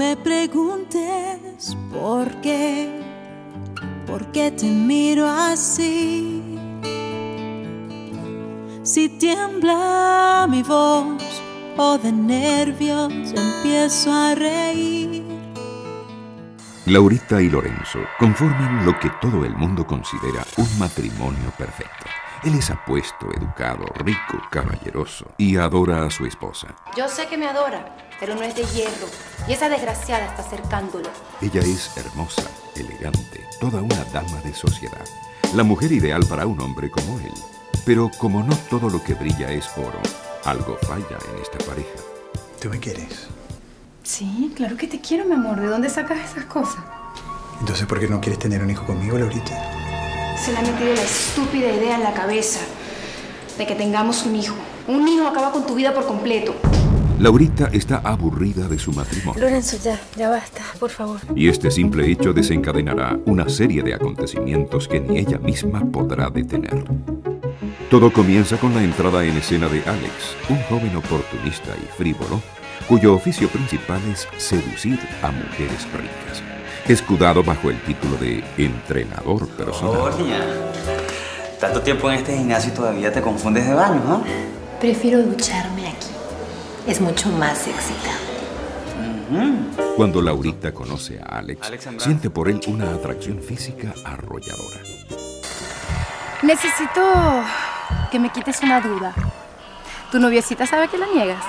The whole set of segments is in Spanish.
me preguntes por qué te miro así. Si tiembla mi voz o de nervios empiezo a reír. Laurita y Lorenzo conforman lo que todo el mundo considera un matrimonio perfecto. Él es apuesto, educado, rico, caballeroso y adora a su esposa. Yo sé que me adora, pero no es de hierro. Y esa desgraciada está cercándolo. Ella es hermosa, elegante, toda una dama de sociedad. La mujer ideal para un hombre como él. Pero como no todo lo que brilla es oro, algo falla en esta pareja. ¿Tú me quieres? Sí, claro que te quiero, mi amor. ¿De dónde sacas esas cosas? Entonces, ¿por qué no quieres tener un hijo conmigo, Laurita? Se le ha metido la estúpida idea en la cabeza de que tengamos un hijo. Un niño acaba con tu vida por completo. Laurita está aburrida de su matrimonio. Lorenzo, ya basta, por favor. Y este simple hecho desencadenará una serie de acontecimientos que ni ella misma podrá detener. Todo comienza con la entrada en escena de Alex, un joven oportunista y frívolo, cuyo oficio principal es seducir a mujeres ricas, escudado bajo el título de entrenador personal. Niña, tanto tiempo en este gimnasio y todavía te confundes de baño, ¿no? Prefiero ducharme aquí. Es mucho más excitante. Cuando Laurita conoce a Alex, siente por él una atracción física arrolladora. Necesito que me quites una duda. ¿Tu noviecita sabe que la niegas?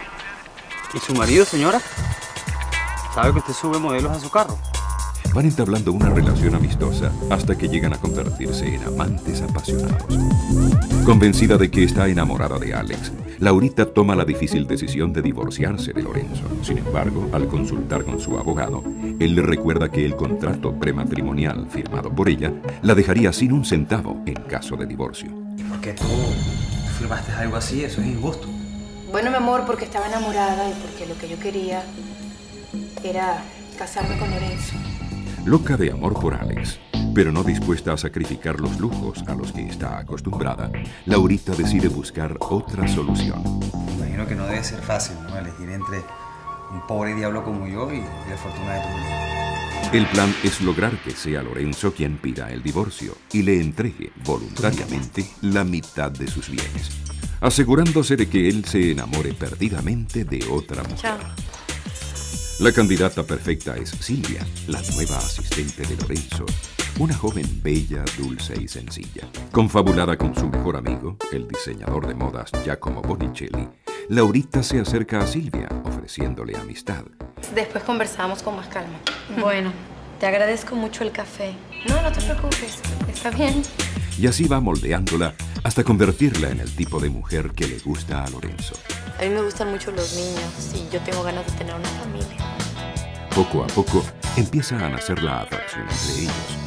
¿Y su marido, señora? ¿Sabe que usted sube modelos a su carro? Van entablando una relación amistosa hasta que llegan a convertirse en amantes apasionados. Convencida de que está enamorada de Alex, Laurita toma la difícil decisión de divorciarse de Lorenzo. Sin embargo, al consultar con su abogado, él le recuerda que el contrato prematrimonial firmado por ella la dejaría sin un centavo en caso de divorcio. ¿Y por qué tú firmaste algo así? Eso es injusto. Bueno, mi amor, porque estaba enamorada y porque lo que yo quería era casarme con Lorenzo. Loca de amor por Alex, pero no dispuesta a sacrificar los lujos a los que está acostumbrada, Laurita decide buscar otra solución. Me imagino que no debe ser fácil, ¿no? Elegir entre un pobre diablo como yo y la fortuna de tu vida. El plan es lograr que sea Lorenzo quien pida el divorcio y le entregue voluntariamente la mitad de sus bienes, asegurándose de que él se enamore perdidamente de otra mujer. Chao. La candidata perfecta es Silvia, la nueva asistente de Lorenzo, una joven bella, dulce y sencilla. Confabulada con su mejor amigo, el diseñador de modas Giacomo Bonicelli, Laurita se acerca a Silvia, ofreciéndole amistad. Después conversamos con más calma. Bueno, te agradezco mucho el café. No te preocupes. Está bien. Y así va moldeándola hasta convertirla en el tipo de mujer que le gusta a Lorenzo. A mí me gustan mucho los niños y yo tengo ganas de tener una familia. Poco a poco empieza a nacer la atracción entre ellos.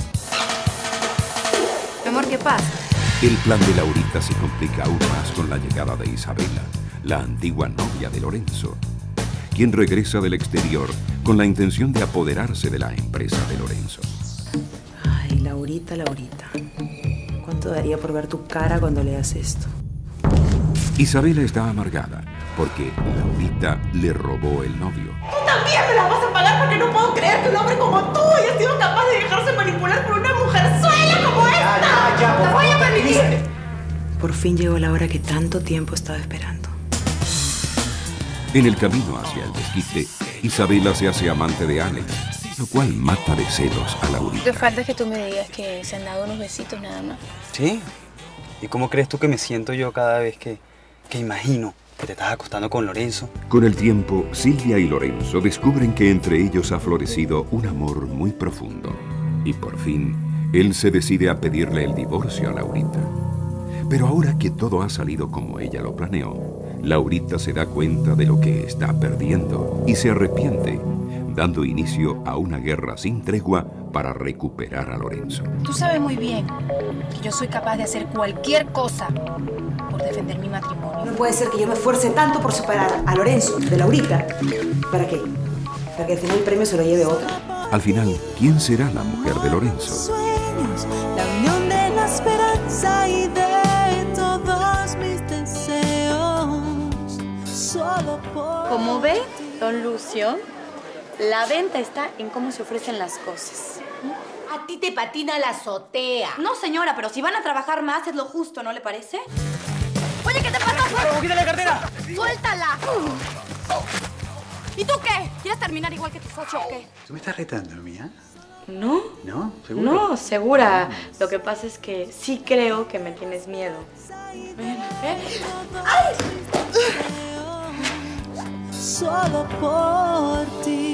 Mi amor, ¿qué pasa? El plan de Laurita se complica aún más con la llegada de Isabela, la antigua novia de Lorenzo, quien regresa del exterior con la intención de apoderarse de la empresa de Lorenzo. Ay, Laurita. ¿Cuánto daría por ver tu cara cuando leas esto? Isabela está amargada porque Laurita le robó el novio. Tú también me la vas a pagar porque no puedo creer que un hombre como tú haya sido capaz de dejarse manipular por una mujerzuela como esta. ¡Te voy a permitir! Por fin llegó la hora que tanto tiempo estaba esperando. En el camino hacia el desquite, Isabela se hace amante de Alex, lo cual mata de celos a Laurita. Te falta que tú me digas que se han dado unos besitos nada más. ¿Sí? ¿Y cómo crees tú que me siento yo cada vez que imagino que te estás acostando con Lorenzo? Con el tiempo, Silvia y Lorenzo descubren que entre ellos ha florecido un amor muy profundo. Y por fin, él se decide a pedirle el divorcio a Laurita. Pero ahora que todo ha salido como ella lo planeó, Laurita se da cuenta de lo que está perdiendo y se arrepiente, dando inicio a una guerra sin tregua para recuperar a Lorenzo. Tú sabes muy bien que yo soy capaz de hacer cualquier cosa por defender mi matrimonio. No puede ser que yo me esfuerce tanto por separar a Lorenzo de Laurita. ¿Para qué? Para que al final el premio se lo lleve otro. Al final, ¿quién será la mujer de Lorenzo? Sueños, la unión de la esperanza y de todos mis deseos. Solo por ¿Cómo ve, don Lucio? La venta está en cómo se ofrecen las cosas. A ti te patina la azotea. No, señora, pero si van a trabajar más es lo justo, ¿no le parece? Oye, ¿qué te pasa? ¡Quítale la cartera! ¡Suéltala! ¿Y tú qué? ¿Quieres terminar igual que tu socio o qué? ¿Tú me estás retando a mí, eh? ¿No? ¿No? ¿Seguro? No, segura. Lo que pasa es que sí creo que me tienes miedo. Ven, ven. Solo por ti.